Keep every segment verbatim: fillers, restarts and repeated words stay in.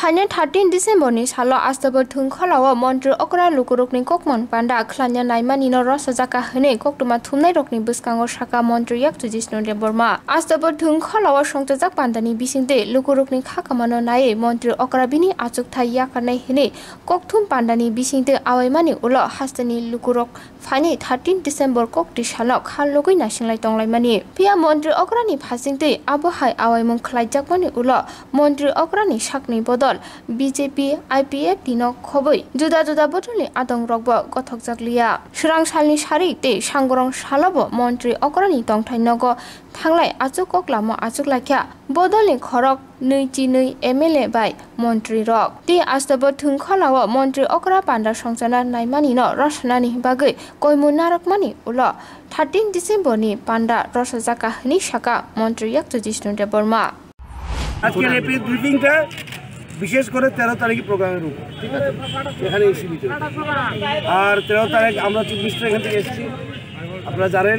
Panya thirteen December ni salo astabar thung khalawa Montreal okra lukurokni kokmon panda khlanya naimani no rosajakha hene koktuma thumnai rokni buskango sakha Montreal Jishnu Debbarma Debbarma astabar thung khalawa songtajak pandani bisingte lukurokni khakamano nai Montreal okra bini achuk thai yakarnai hene kokthum pandani bisingte awaimani ulo hastani lukurok phani thirteen December kokti salo khallogoi nasinglai tonglaimani pia Montreal okra ni phasingte abohai awaimung khlaijakmani ulo Montreal okra ni sakni bodol B J P I P F dino khoboi juda juda botuli adong rokbo gothokjakliya surang salni sari te sangorong salabo Montreal okrani tongthai nogo thanglai achuk koklamo achuk lakya bodolni khorok nei chi nei M L A bai Montreal rok ti astabo thung khalawo Montreal okra panda songchana naimani no rosnani bagai koimun narakmani ulo thirteen December ni panda rosajakha ni sakha Montreal Jishnu Debbarma আজকের এই ব্রিফিংটা বিশেষ করে তেরো তারিখে প্রোগ্রামের উপর ঠিক আছে এখানে সীমিত আর তেরো তারিখ আমরা চব্বিশ তারিখ এখান থেকে এসেছি আপনারা জানেন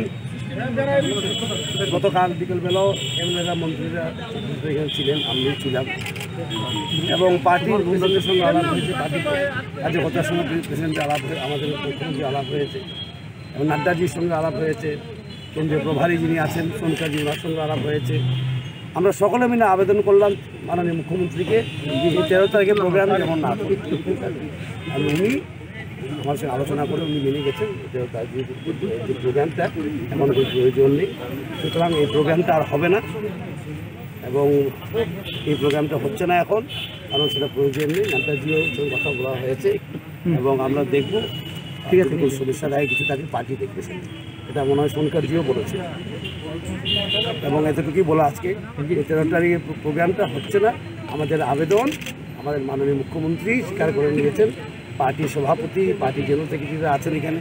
গতকাল বিকেলবেলাও এমএলএরা মন্ত্রীরা এখানে ছিলেন আমিও ছিলাম এবং পার্টির প্রেসিডেন্টের সঙ্গে আলাপ হয়েছে পার্টির কার্যকর্তার সঙ্গে প্রেসিডেন্টের আলাপ হয়ে আমাদের মুখ্যমন্ত্রী আলাপ হয়েছে এবং নাড্ডাজির সঙ্গে আলাপ হয়েছে কেন্দ্রীয় প্রভারী যিনি আছেন সোনকাজির সঙ্গে আলাপ হয়েছে আমরা সকলে মিলে আবেদন করলাম মাননীয় মুখ্যমন্ত্রীকে এই তেরো তারিখে প্রোগ্রাম যেমন না করি আমি উনি আমার সঙ্গে আলোচনা করে উনি মেনে গেছেন তেরো তারিখে যে প্রোগ্রামটা এমন কোনো প্রয়োজন নেই সুতরাং এই প্রোগ্রামটা আর হবে না এবং এই প্রোগ্রামটা হচ্ছে না এখন কারণ সেটা প্রয়োজন নেই নান্তাজিও সঙ্গে কথা বলা হয়েছে এবং আমরা দেখব ঠিক আছে কোনো সমস্যা দেয় কিছু তাকে পার্টি দেখবে এটা মনে হয় সরকারজিও বলেছে এবং এতটুকুই বলা আজকে তেরো তারিখে প্রোগ্রামটা হচ্ছে না আমাদের আবেদন আমাদের মাননীয় মুখ্যমন্ত্রী স্বীকার করে নিয়েছেন পার্টির সভাপতি পার্টি জেনারেল সেক্রেটারিরা আছেন এখানে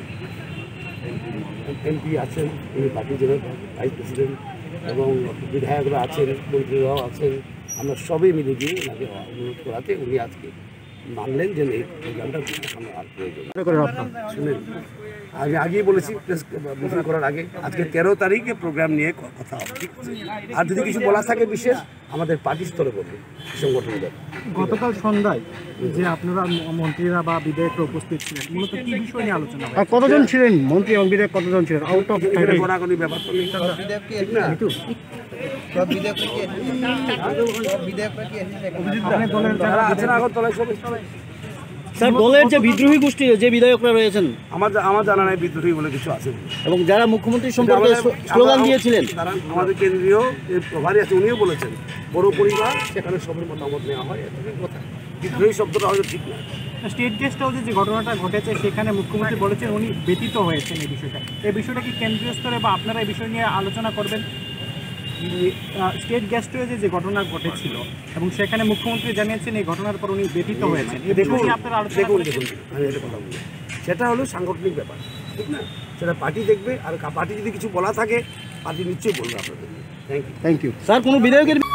এমপি আছেন উনি পার্টি জেনারেল ভাইস প্রেসিডেন্ট এবং বিধায়করা আছেন মন্ত্রীরাও আছেন আমরা সবাই মিলে গিয়ে ওনাকে অনুরোধ করাতে উনি আজকে মানলেন যে এই প্রোগ্রামটা আর প্রয়োজন শুনেন আমি আগেই বলেছি প্রেস ব্রিফিং করার আগে আজকে তেরো তারিখে প্রোগ্রাম নিয়ে কথা হবে ঠিক আছে আর যদি কিছু বলা থাকে বিশেষ আমাদের পার্টি স্তরে বলবে সংগঠনদের গতকাল সন্ধ্যায় যে আপনারা মন্ত্রীরা বা বিধায়করা উপস্থিত ছিলেন মূলত কি বিষয় নিয়ে আলোচনা হয় কতজন ছিলেন মন্ত্রী এবং বিধায়ক কতজন ছিলেন আউট অফ গোনাগুনি ব্যাপার তো নেই ঠিক না সব বিধায়করা কি সব বিধায়করা কি আপনি দলের যারা আছেন আগরতলায় সবাই স্যার দলের যে বিদ্রোহী গোষ্ঠী যে বিধায়করা রয়েছেন আমার আমার জানা নাই বিদ্রোহী বলে কিছু আছে এবং যারা মুখ্যমন্ত্রীর সম্পর্কে স্লোগান দিয়েছিলেন তারা আমাদের কেন্দ্রীয় যে প্রভারী আছে উনিও বলেছেন বড় পরিবার সেখানে সবার মতামত নেওয়া হয় এতটুকু কথা বিদ্রোহী শব্দটা হয়তো ঠিক না স্টেট গেস্ট হাউসে যে ঘটনাটা ঘটেছে সেখানে মুখ্যমন্ত্রী বলেছেন উনি ব্যতীত হয়েছেন এই বিষয়টা এই বিষয়টা কি কেন্দ্রীয় স্তরে বা আপনারা এই বিষয় নিয়ে আলোচনা করবেন স্টেট গেস্ট হাউসে যে ঘটনা ঘটেছিল এবং সেখানে মুখ্যমন্ত্রী জানিয়েছেন এই ঘটনার পর উনি ব্যতীত হয়েছেন দেখুন দেখুন দেখুন আমি এটা কথা বলি সেটা হলো সাংগঠনিক ব্যাপার ঠিক না সেটা পার্টি দেখবে আর পার্টি যদি কিছু বলা থাকে পার্টি নিশ্চয়ই বলবে আপনাদের thank you thank you sir কোনো বিধায়কের